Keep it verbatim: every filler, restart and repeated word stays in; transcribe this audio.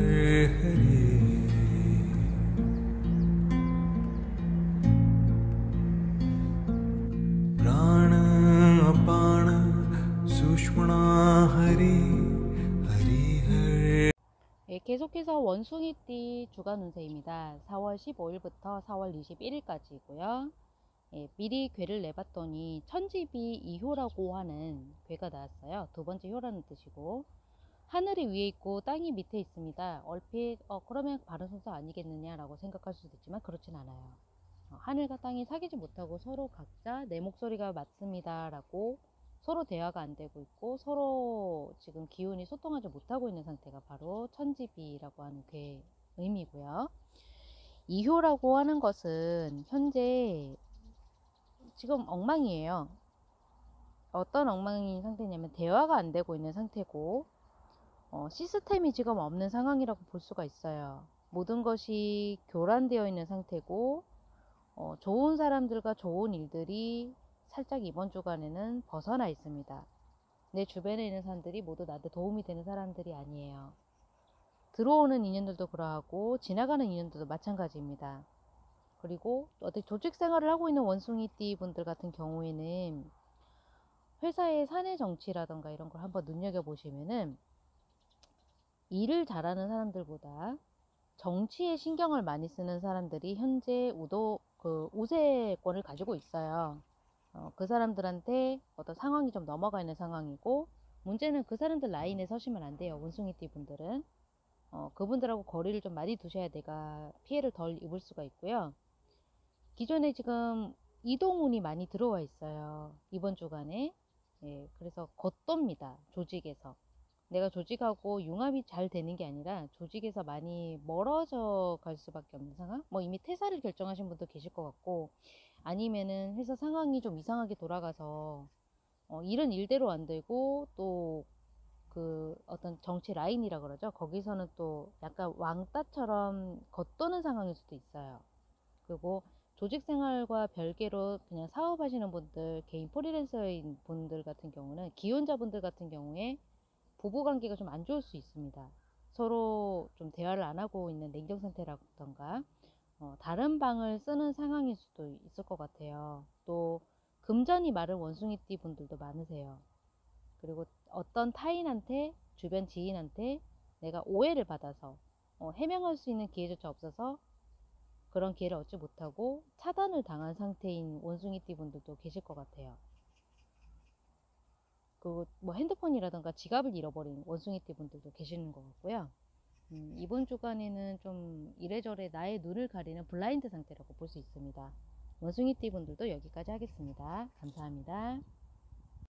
हरे प्राण अपान सुषुम्ना हरि हरि हरे. 예, 계속해서 원숭이띠 주간 운세입니다. 사월 십오일부터 사월 이십일일까지고요. 예, 미리 괴를 내봤더니 천지비 이효라고 하는 괴가 나왔어요. 두 번째 효라는 뜻이고, 하늘이 위에 있고 땅이 밑에 있습니다. 얼핏 어, 그러면 바른 순서 아니겠느냐라고 생각할 수도 있지만 그렇진 않아요. 어, 하늘과 땅이 사귀지 못하고 서로 각자 내 목소리가 맞습니다 라고 서로 대화가 안 되고 있고, 서로 지금 기운이 소통하지 못하고 있는 상태가 바로 천지비라고 하는 괴 의미고요. 이효라고 하는 것은 현재 지금 엉망이에요. 어떤 엉망인 상태냐면 대화가 안 되고 있는 상태고, 어, 시스템이 지금 없는 상황이라고 볼 수가 있어요. 모든 것이 교란되어 있는 상태고, 어, 좋은 사람들과 좋은 일들이 살짝 이번 주간에는 벗어나 있습니다. 내 주변에 있는 사람들이 모두 나한테 도움이 되는 사람들이 아니에요. 들어오는 인연들도 그러하고 지나가는 인연들도 마찬가지입니다. 그리고 어떻게 조직 생활을 하고 있는 원숭이띠 분들 같은 경우에는 회사의 사내 정치라던가 이런 걸 한번 눈여겨보시면은, 일을 잘하는 사람들보다 정치에 신경을 많이 쓰는 사람들이 현재 우도 그 우세권을 가지고 있어요. 어, 그 사람들한테 어떤 상황이 좀 넘어가 있는 상황이고, 문제는 그 사람들 라인에 서시면 안 돼요. 원숭이띠 분들은 어, 그분들하고 거리를 좀 많이 두셔야 내가 피해를 덜 입을 수가 있고요. 기존에 지금 이동운이 많이 들어와 있어요, 이번 주간에. 예, 그래서 겉돕니다. 조직에서 내가 조직하고 융합이 잘 되는 게 아니라 조직에서 많이 멀어져 갈 수밖에 없는 상황. 뭐 이미 퇴사를 결정하신 분도 계실 것 같고, 아니면은 회사 상황이 좀 이상하게 돌아가서 어, 일은 일대로 안 되고, 또 그 어떤 정치 라인이라 그러죠. 거기서는 또 약간 왕따처럼 겉도는 상황일 수도 있어요. 그리고 조직 생활과 별개로 그냥 사업하시는 분들, 개인 프리랜서인 분들 같은 경우는, 기혼자분들 같은 경우에 부부관계가 좀 안 좋을 수 있습니다. 서로 좀 대화를 안 하고 있는 냉정 상태라던가, 어, 다른 방을 쓰는 상황일 수도 있을 것 같아요. 또 금전이 마른 원숭이띠 분들도 많으세요. 그리고 어떤 타인한테, 주변 지인한테 내가 오해를 받아서 어, 해명할 수 있는 기회조차 없어서 그런 기회를 얻지 못하고 차단을 당한 상태인 원숭이띠 분들도 계실 것 같아요. 그 뭐 핸드폰이라던가 지갑을 잃어버린 원숭이띠 분들도 계시는 것 같고요. 음, 이번 주간에는 좀 이래저래 나의 눈을 가리는 블라인드 상태라고 볼 수 있습니다. 원숭이띠 분들도 여기까지 하겠습니다. 감사합니다.